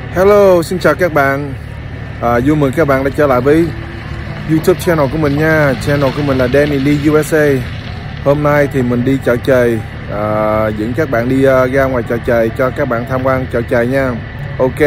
Hello, xin chào các bạn. Vui mừng các bạn đã trở lại với YouTube channel của mình nha. Channel của mình là Danny Lee USA. Hôm nay thì mình đi chợ trời, dẫn các bạn đi ra ngoài chợ trời cho các bạn tham quan chợ trời nha. Ok.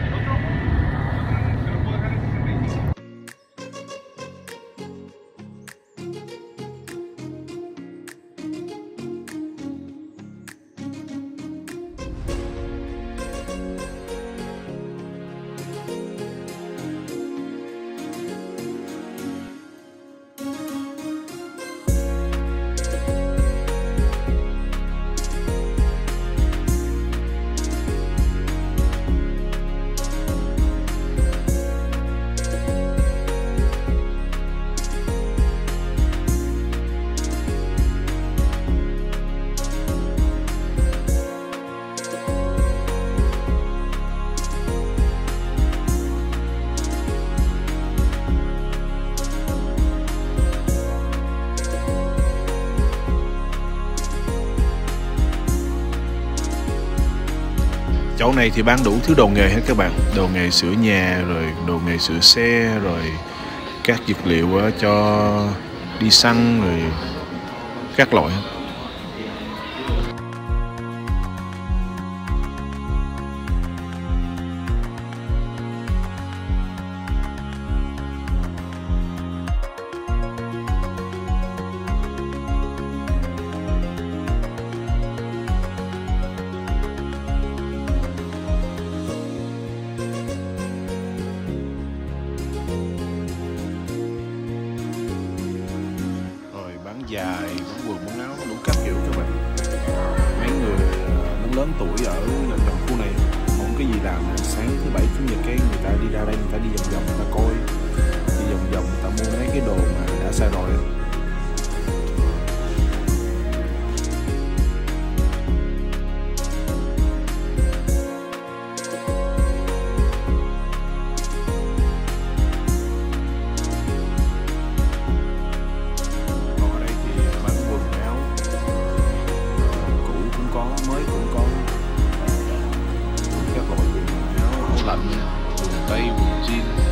Chỗ này thì bán đủ thứ đồ nghề hết các bạn. Đồ nghề sửa nhà, rồi đồ nghề sửa xe, rồi các dược liệu cho đi săn, rồi các loại. Dài, bán quần, bán áo, đủ các kiểu các bạn. Mấy người lớn tuổi ở gần khu này không cái gì làm, sáng thứ bảy chủ nhật cái người ta đi ra đây, người ta đi vòng vòng, người ta coi, đi vòng vòng, người ta mua mấy cái đồ mà đã xài rồi. Lạnh, quần tây, quần jean.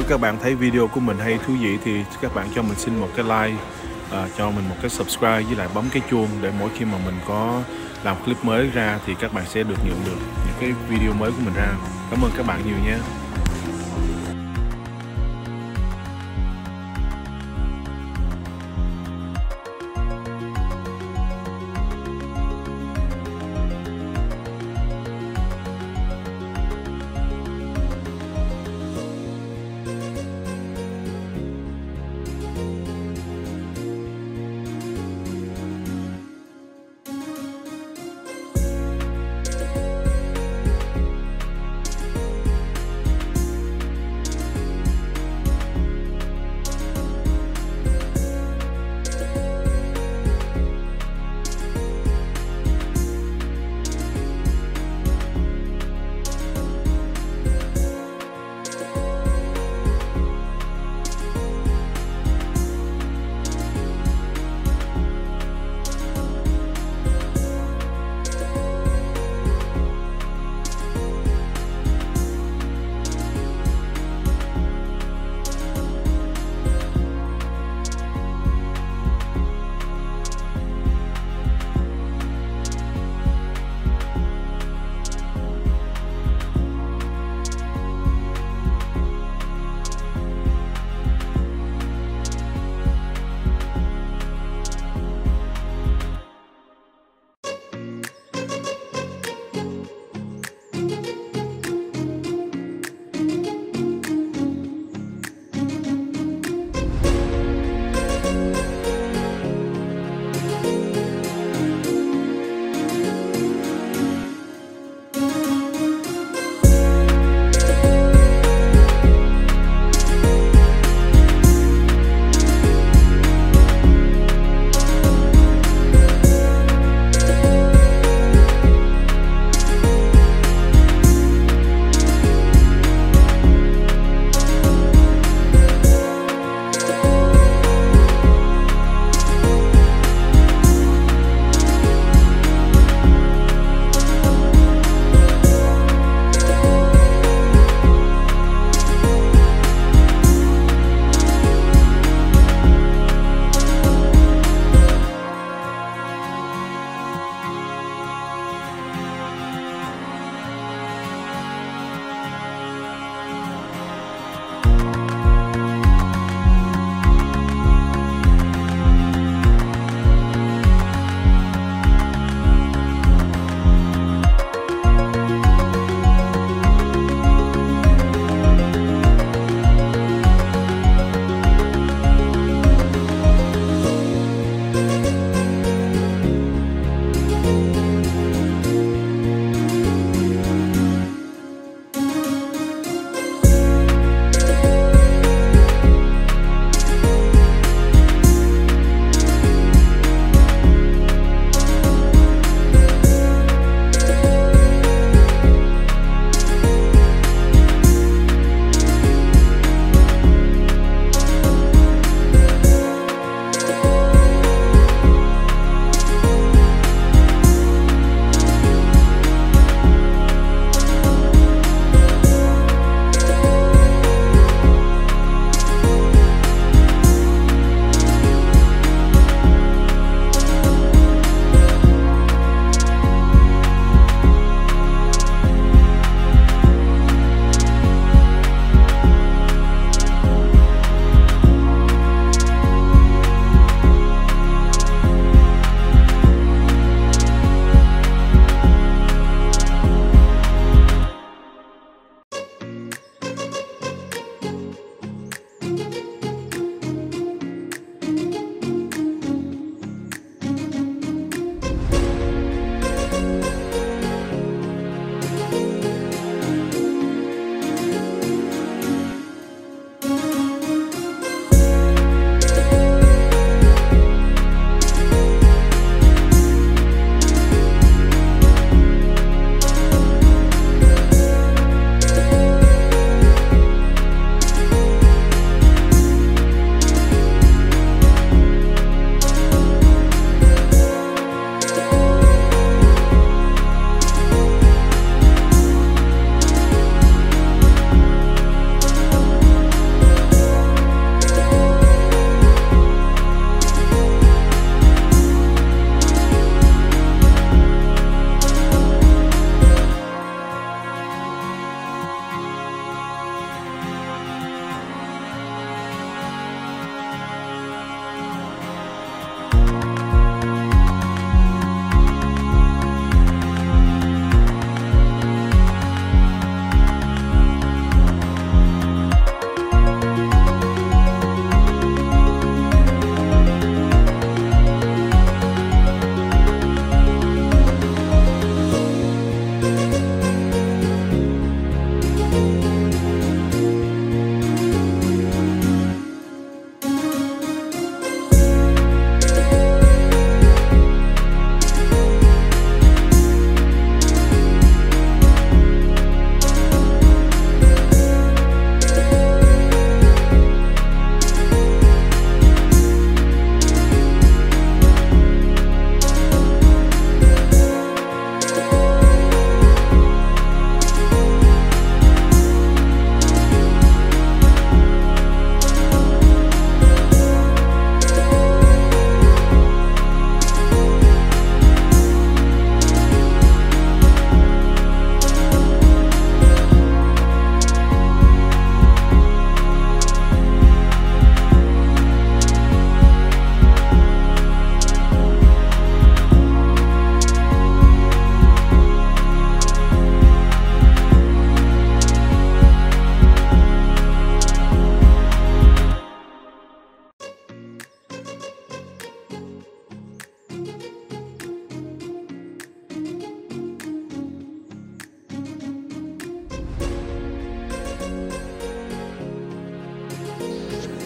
các bạn thấy video của mình hay thú vị thì các bạn cho mình xin một cái like, cho mình một cái subscribe với lại bấm cái chuông để mỗi khi mà mình có làm clip mới ra thì các bạn sẽ được nhận được những cái video mới của mình ra. Cảm ơn các bạn nhiều nhé.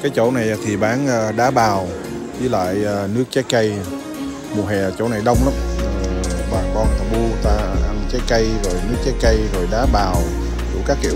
Cái chỗ này thì bán đá bào với lại nước trái cây. Mùa hè chỗ này đông lắm, bà con thằng bu ta ăn trái cây rồi nước trái cây rồi đá bào đủ các kiểu.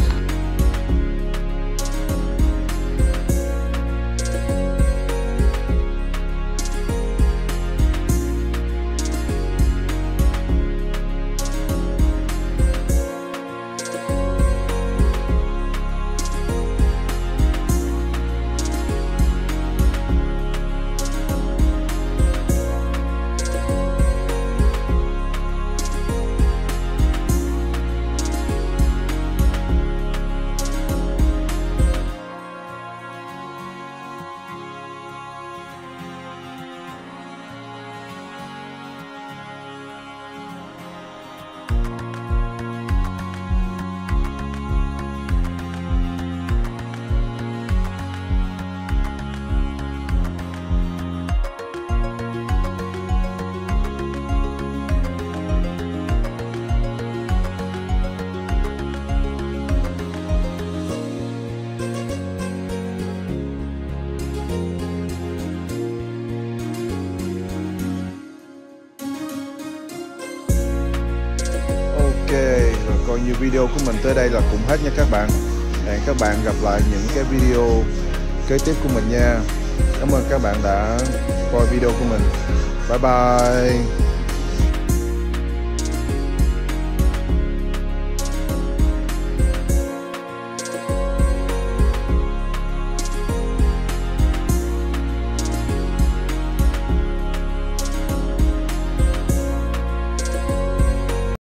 Ok, rồi coi như video của mình tới đây là cũng hết nha các bạn. Hẹn các bạn gặp lại những cái video kế tiếp của mình nha. Cảm ơn các bạn đã coi video của mình. Bye bye.